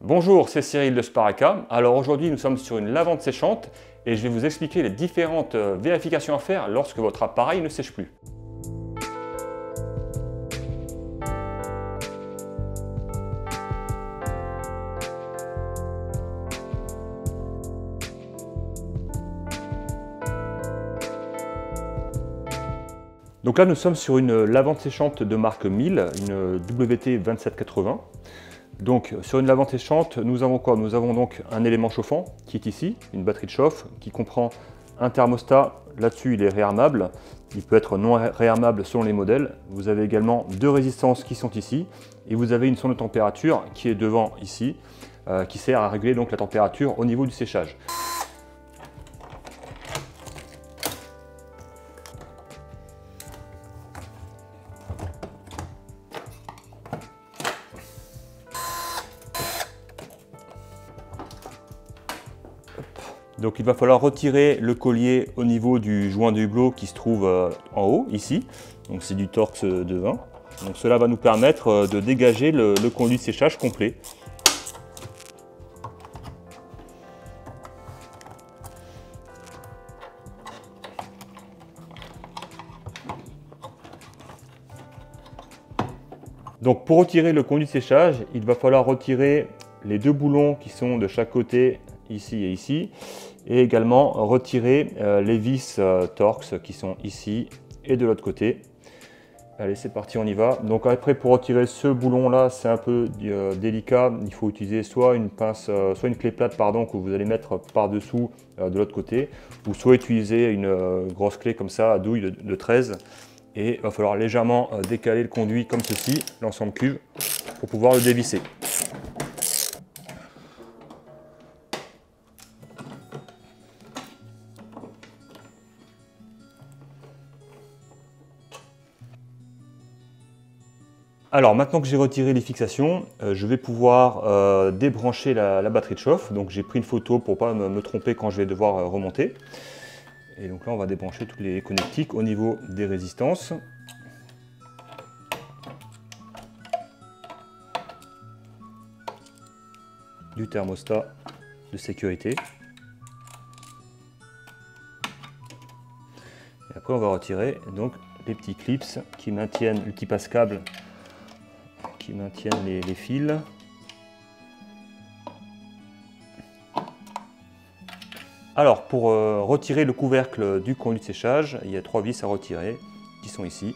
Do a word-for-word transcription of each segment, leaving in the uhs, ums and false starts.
Bonjour, c'est Cyril de Spareka. Alors aujourd'hui nous sommes sur une lavande séchante et je vais vous expliquer les différentes vérifications à faire lorsque votre appareil ne sèche plus. Donc là nous sommes sur une lavande séchante de marque Miele, une W T vingt-sept quatre-vingts. Donc sur une lavande séchante, nous avons quoi? Nous avons donc un élément chauffant qui est ici, une batterie de chauffe qui comprend un thermostat. Là-dessus il est réarmable, il peut être non réarmable selon les modèles. Vous avez également deux résistances qui sont ici et vous avez une sonde de température qui est devant ici, euh, qui sert à réguler donc la température au niveau du séchage. Donc il va falloir retirer le collier au niveau du joint de hublot qui se trouve en haut, ici. Donc c'est du Torx de vingt. Donc cela va nous permettre de dégager le, le conduit de séchage complet. Donc pour retirer le conduit de séchage, il va falloir retirer les deux boulons qui sont de chaque côté, ici et ici, et également retirer euh, les vis euh, Torx qui sont ici et de l'autre côté. Allez, c'est parti, on y va. Donc après, pour retirer ce boulon là, c'est un peu euh, délicat. Il faut utiliser soit une pince, euh, soit une clé plate pardon, que vous allez mettre par dessous euh, de l'autre côté, ou soit utiliser une euh, grosse clé comme ça à douille de, de treize. Et il va falloir légèrement euh, décaler le conduit comme ceci, l'ensemble cuve, pour pouvoir le dévisser. Alors maintenant que j'ai retiré les fixations, euh, je vais pouvoir euh, débrancher la, la batterie de chauffe. Donc j'ai pris une photo pour ne pas me, me tromper quand je vais devoir euh, remonter. Et donc là on va débrancher tous les connectiques au niveau des résistances. Du thermostat de sécurité. Et après on va retirer donc les petits clips qui maintiennent, le petit passe-câble qui maintiennent les, les fils. Alors pour euh, retirer le couvercle du conduit de séchage, il y a trois vis à retirer qui sont ici.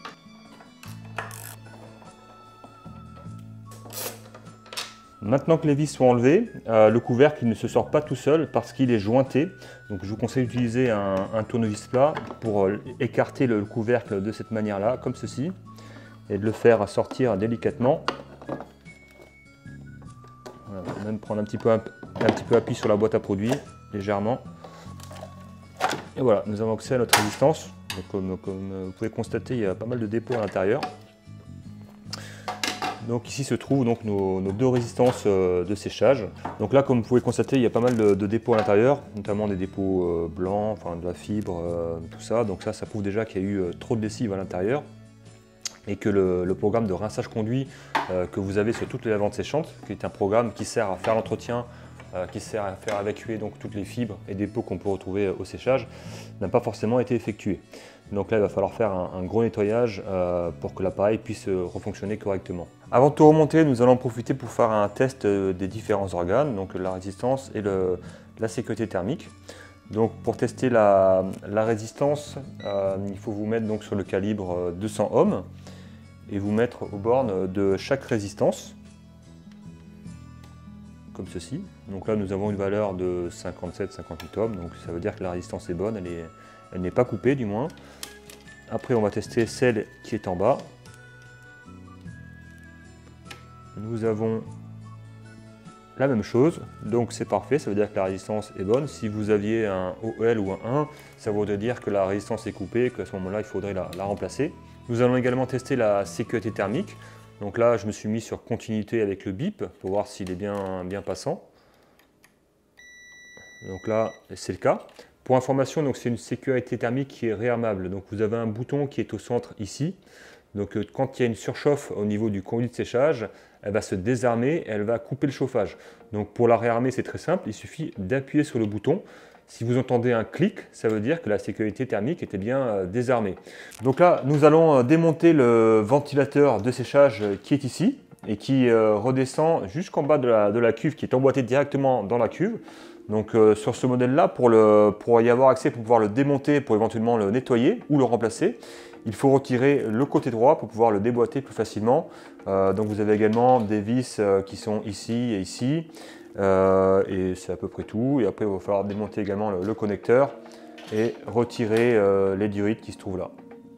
Maintenant que les vis sont enlevées, euh, le couvercle il ne se sort pas tout seul parce qu'il est jointé. Donc je vous conseille d'utiliser un, un tournevis plat pour euh, écarter le couvercle de cette manière-là, comme ceci, et de le faire sortir délicatement. Voilà, même prendre un petit peu, un, un petit peu appui sur la boîte à produits, légèrement. Et voilà, nous avons accès à notre résistance. Donc, comme, comme vous pouvez constater, il y a pas mal de dépôts à l'intérieur. Donc ici se trouvent donc nos, nos deux résistances euh, de séchage. Donc là, comme vous pouvez constater, il y a pas mal de, de dépôts à l'intérieur, notamment des dépôts euh, blancs, enfin de la fibre, euh, tout ça. Donc ça, ça prouve déjà qu'il y a eu euh, trop de lessive à l'intérieur et que le, le programme de rinçage conduit euh, que vous avez sur toutes les lavandes séchantes, qui est un programme qui sert à faire l'entretien, euh, qui sert à faire évacuer donc toutes les fibres et dépôts qu'on peut retrouver au séchage, n'a pas forcément été effectué. Donc là, il va falloir faire un, un gros nettoyage euh, pour que l'appareil puisse euh, refonctionner correctement. Avant de tout remonter, nous allons en profiter pour faire un test euh, des différents organes, donc la résistance et le, la sécurité thermique. Donc pour tester la, la résistance, euh, il faut vous mettre donc sur le calibre deux cents ohms et vous mettre aux bornes de chaque résistance, comme ceci. Donc là, nous avons une valeur de cinquante-sept à cinquante-huit ohms, donc ça veut dire que la résistance est bonne, elle est, elle n'est pas coupée du moins. Après, on va tester celle qui est en bas. Nous avons la même chose, donc c'est parfait, ça veut dire que la résistance est bonne. Si vous aviez un O L ou un un, ça voudrait dire que la résistance est coupée et qu'à ce moment-là, il faudrait la, la remplacer. Nous allons également tester la sécurité thermique. Donc là, je me suis mis sur continuité avec le bip pour voir s'il est bien, bien passant. Donc là, c'est le cas. Pour information, c'est une sécurité thermique qui est réarmable. Donc vous avez un bouton qui est au centre ici. Donc euh, quand il y a une surchauffe au niveau du conduit de séchage, elle va se désarmer et elle va couper le chauffage. Donc pour la réarmer, c'est très simple, il suffit d'appuyer sur le bouton. Si vous entendez un clic, ça veut dire que la sécurité thermique était bien euh, désarmée. Donc là, nous allons euh, démonter le ventilateur de séchage qui est ici et qui euh, redescend jusqu'en bas de la, de la cuve, qui est emboîté directement dans la cuve. Donc euh, sur ce modèle-là, pour, le, pour y avoir accès, pour pouvoir le démonter, pour éventuellement le nettoyer ou le remplacer, il faut retirer le côté droit pour pouvoir le déboîter plus facilement. Euh, donc vous avez également des vis euh, qui sont ici et ici. Euh, et c'est à peu près tout. Et après, il va falloir démonter également le, le connecteur et retirer euh, les durites qui se trouvent là.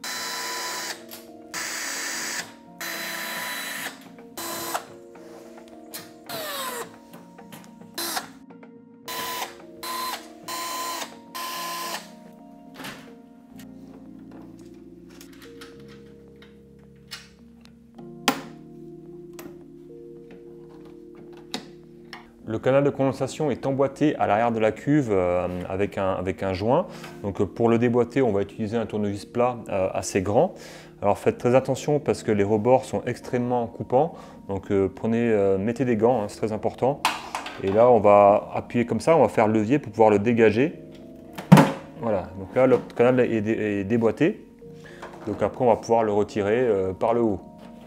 Le canal de condensation est emboîté à l'arrière de la cuve euh, avec, un, avec un joint. Donc euh, pour le déboîter, on va utiliser un tournevis plat euh, assez grand. Alors faites très attention parce que les rebords sont extrêmement coupants. Donc euh, prenez, euh, mettez des gants, hein, c'est très important. Et là, on va appuyer comme ça, on va faire levier pour pouvoir le dégager. Voilà, donc là, le canal est, dé est déboîté. Donc après, on va pouvoir le retirer euh, par le haut.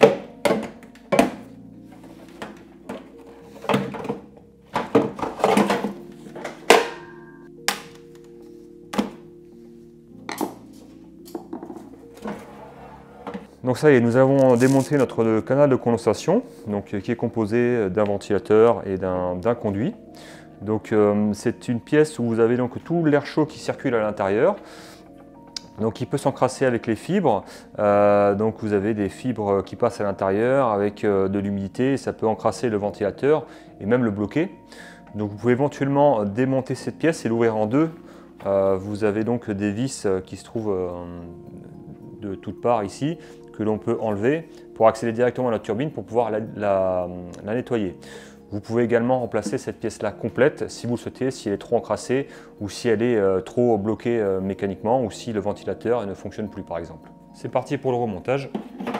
Donc ça y est, nous avons démonté notre canal de condensation, donc, qui est composé d'un ventilateur et d'un conduit. Donc euh, c'est une pièce où vous avez donc tout l'air chaud qui circule à l'intérieur. Donc il peut s'encrasser avec les fibres. Euh, donc vous avez des fibres qui passent à l'intérieur avec euh, de l'humidité, ça peut encrasser le ventilateur et même le bloquer. Donc vous pouvez éventuellement démonter cette pièce et l'ouvrir en deux. Euh, vous avez donc des vis qui se trouvent euh, de toutes parts ici, que l'on peut enlever pour accéder directement à la turbine pour pouvoir la, la, la nettoyer. Vous pouvez également remplacer cette pièce-là complète si vous le souhaitez, si elle est trop encrassée ou si elle est euh, trop bloquée euh, mécaniquement ou si le ventilateur ne fonctionne plus par exemple. C'est parti pour le remontage.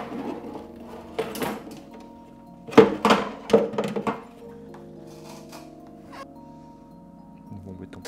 Bon béton.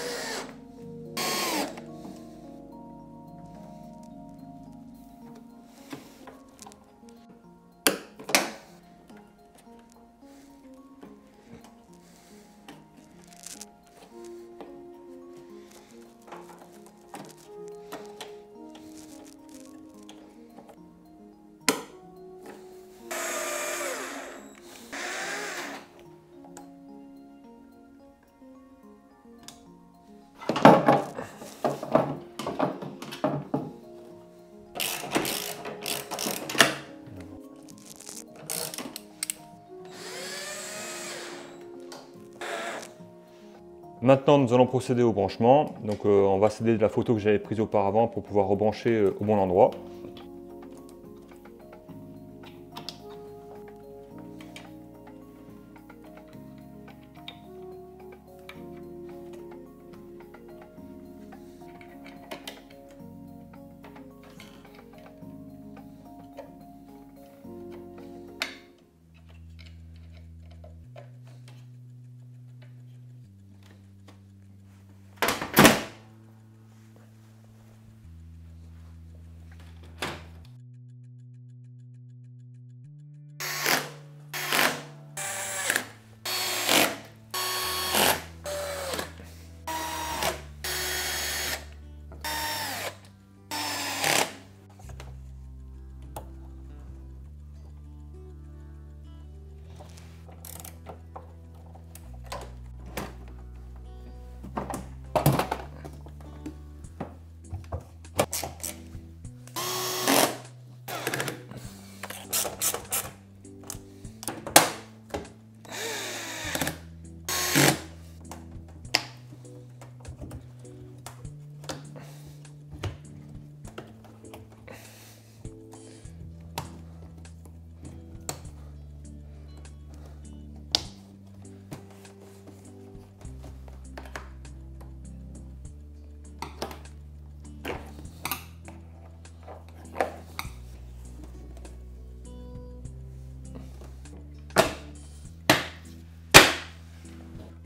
Maintenant, nous allons procéder au branchement. Donc, euh, on va s'aider de la photo que j'avais prise auparavant pour pouvoir rebrancher euh, au bon endroit.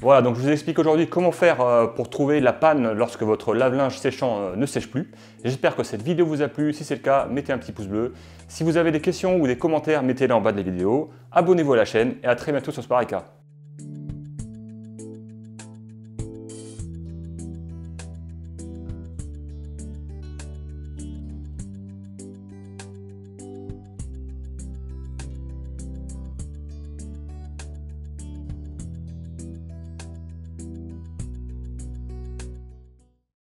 Voilà, donc je vous explique aujourd'hui comment faire euh, pour trouver la panne lorsque votre lave-linge séchant euh, ne sèche plus. J'espère que cette vidéo vous a plu. Si c'est le cas, mettez un petit pouce bleu. Si vous avez des questions ou des commentaires, mettez-les en bas de la vidéo. Abonnez-vous à la chaîne et à très bientôt sur Spareka.